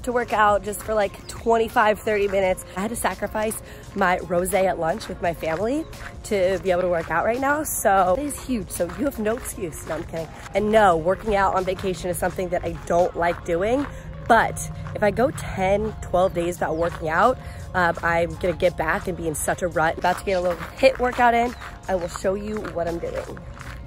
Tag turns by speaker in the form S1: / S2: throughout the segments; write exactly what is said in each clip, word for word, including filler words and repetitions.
S1: to work out just for like twenty-five, thirty minutes. I had to sacrifice my rosé at lunch with my family to be able to work out right now. So it is huge. So you have no excuse. No, I'm kidding. And no, working out on vacation is something that I don't like doing. But if I go ten, twelve days without working out, um, I'm gonna get back and be in such a rut. About to get a little HIIT workout in. I will show you what I'm doing.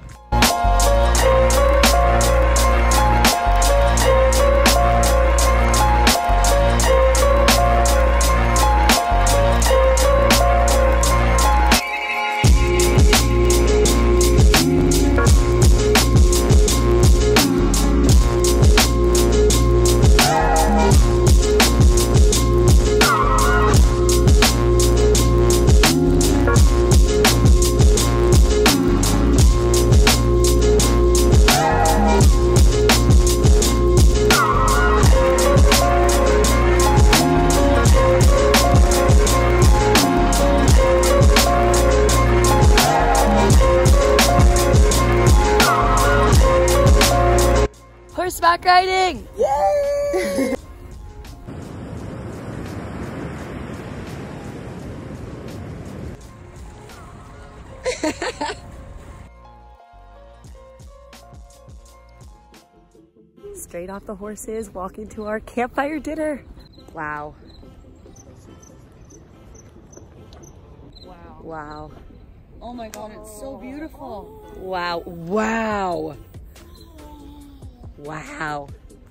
S1: Horseback riding! Yay! Straight off the horses, walking to our campfire dinner. Wow.
S2: Wow.
S1: Wow.
S2: Oh my God, it's so beautiful.
S1: Wow. Wow. Wow.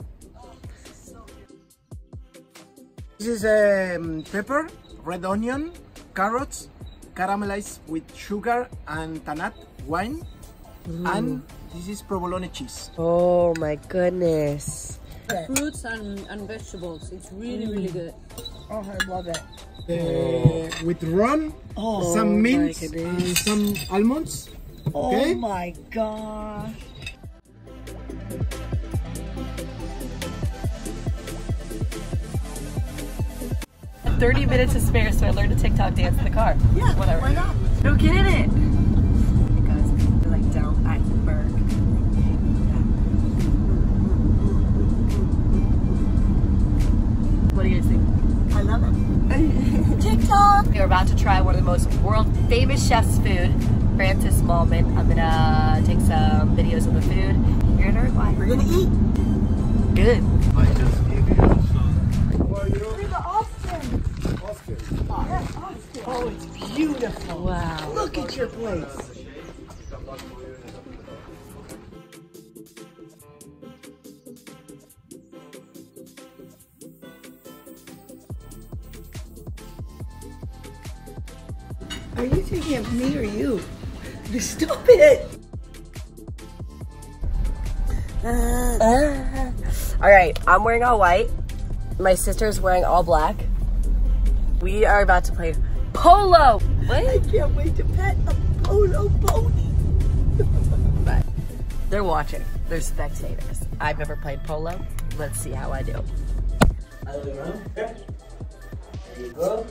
S3: This is um, pepper, red onion, carrots, caramelized with sugar and tanat wine, mm. and this is provolone cheese.
S1: Oh my goodness.
S2: Fruits and, and vegetables. It's really, really good.
S1: Oh, I love it.
S3: Uh, with rum,
S1: oh,
S3: some mint, and some almonds. Okay?
S1: Oh my gosh. thirty minutes to spare, so I learned a TikTok dance in the car.
S2: Yeah,
S1: whatever.
S2: Why not?
S1: No, get in it. Because we're like down at the berg. What do you guys think?
S2: I love it.
S1: TikTok. We're about to try one of the most world famous chef's food, Francis Mallman. I'm gonna take some videos of the food here in Uruguay.
S2: We're gonna eat.
S1: Good.
S3: I just give you some.
S2: Look at Austin.
S3: Oscar.
S2: Oh, yes, Austin.
S3: Oh, it's beautiful.
S1: Wow.
S3: Look at your place.
S2: Are you thinking of me or you? Stop it.
S1: Uh, uh. All right, I'm wearing all white. My sister's wearing all black. We are about to play polo. What?
S2: I can't wait to pet a polo pony.
S1: But they're watching. They're spectators. I've never played polo. Let's see how I do.
S3: There you go.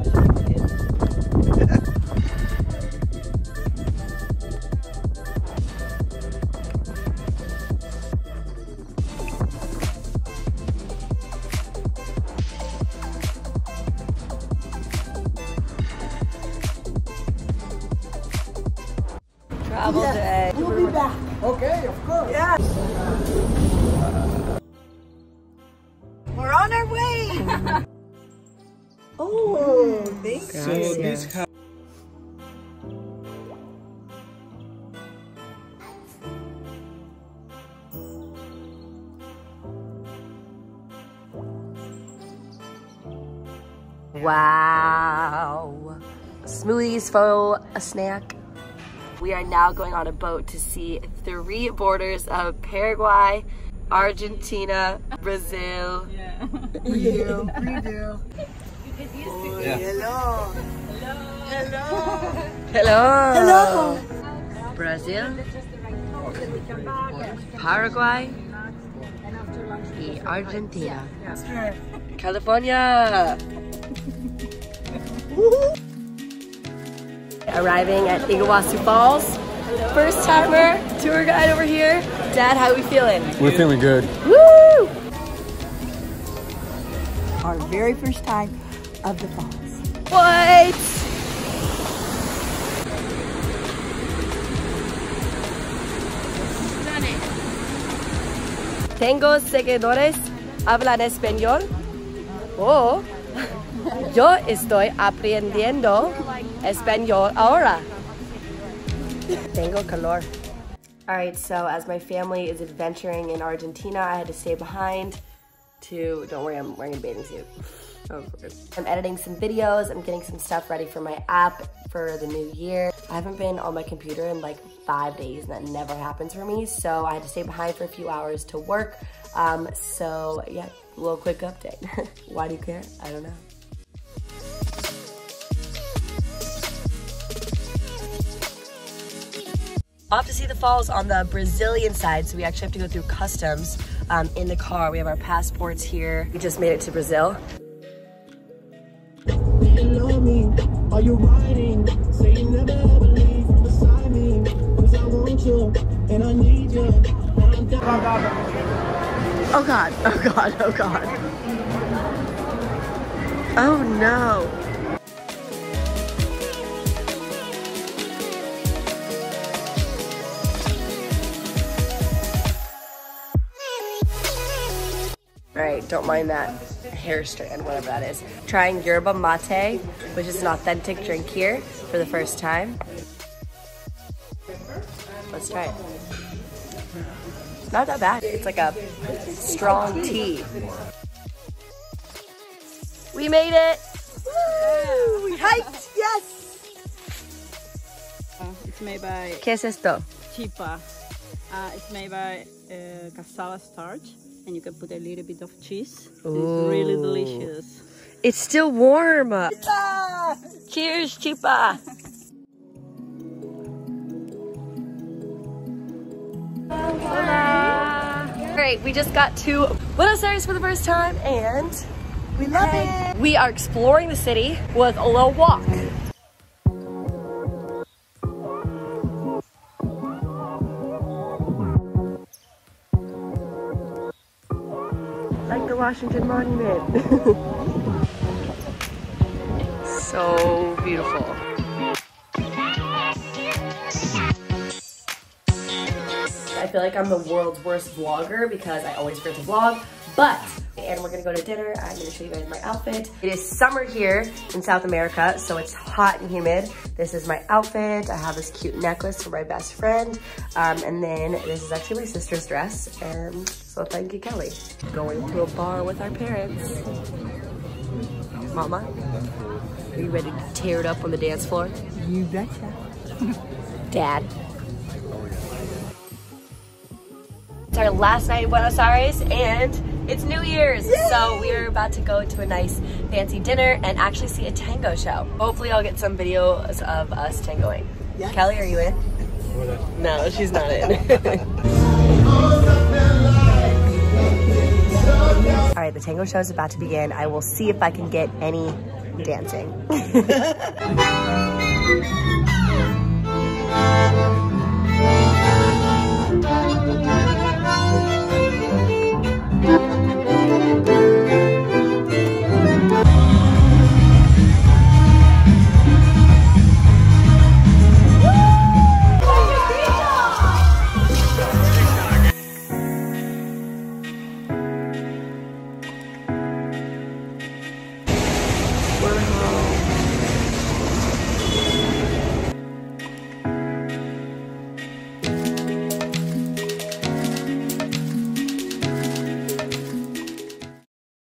S1: Travel
S2: Yeah,
S1: day.
S2: We'll be back.
S3: Okay, of course.
S2: Yeah. We're on our way. Oh, thank you.
S3: So this has
S1: Wow. Smoothies for a snack. We are now going on a boat to see three borders of Paraguay, Argentina, Brazil.
S2: Yeah. We do. We do.
S3: yeah.
S2: Hello. Hello.
S1: Hello.
S2: Hello.
S1: Brazil, Paraguay, y Argentina. California. Arriving at Iguazu Falls. First timer, tour guide over here. Dad, how are we feeling?
S4: We're feeling good.
S1: Woo!
S2: our very first time of the falls.
S1: What? Tengo seguidores hablan español. Oh, yo estoy aprendiendo español ahora. Tengo calor. All right, so as my family is adventuring in Argentina, I had to stay behind to, don't worry, I'm wearing a bathing suit. Oh, I'm editing some videos, I'm getting some stuff ready for my app for the new year. I haven't been on my computer in like five days and that never happens for me, so I had to stay behind for a few hours to work. Um, so yeah, a little quick update. Why do you care? I don't know. Off to see the falls on the Brazilian side, so we actually have to go through customs um, in the car. We have our passports here. We just made it to Brazil.
S4: Are you riding? Say you never ever leave beside me, 'cause I want you and I need you.
S1: Oh God, oh God, oh God. Oh no. All right, don't mind that hair strand, whatever that is. Trying yerba mate, which is an authentic drink here for the first time. Let's try it. Not that bad. It's like a strong tea. We made it! Woo! We hiked! Yes!
S5: Uh, it's made by
S1: ¿Qué es esto?
S5: chipa. Uh, it's made by uh, cassava starch, and you can put a little bit of cheese. It's really delicious.
S1: It's still warm. Chipa! Cheers, Chipa! Alright, we just got to Buenos Aires for the first time and we love it. We are exploring the city with a little walk. Like the Washington Monument. So beautiful. I feel like I'm the world's worst vlogger because I always forget to vlog, but, and we're gonna go to dinner. I'm gonna show you guys my outfit. It is summer here in South America, so it's hot and humid. This is my outfit. I have this cute necklace for my best friend. Um, and then this is actually my sister's dress. And so thank you, Kelly. Going to a bar with our parents. Mama, are you ready to tear it up on the dance floor?
S2: You betcha.
S1: Dad. It's our last night in Buenos Aires and it's New Year's. Yay! So we are about to go to a nice fancy dinner and actually see a tango show. Hopefully I'll get some videos of us tangoing. Yes. Kelly, are you in? No, she's not in. All right, the tango show is about to begin. I will see if I can get any dancing.